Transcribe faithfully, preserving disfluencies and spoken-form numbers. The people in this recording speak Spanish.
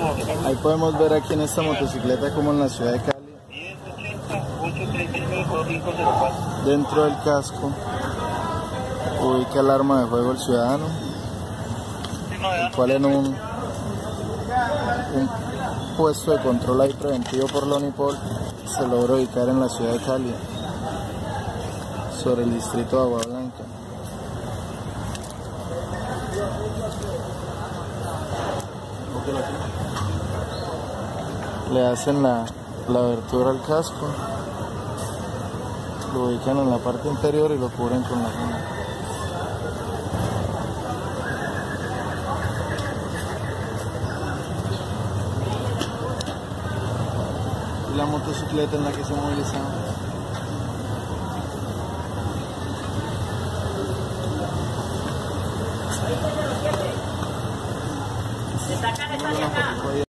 Ahí podemos ver aquí en esta motocicleta como en la ciudad de Cali, dentro del casco, ubica el arma de fuego el ciudadano, el cual en un, un puesto de control ahí preventivo por la Unipol se logró ubicar en la ciudad de Cali, sobre el distrito de Agua Blanca. Le hacen la, la abertura al casco, lo ubican en la parte interior y lo cubren con la funda. Y la motocicleta en la que se movilizaba.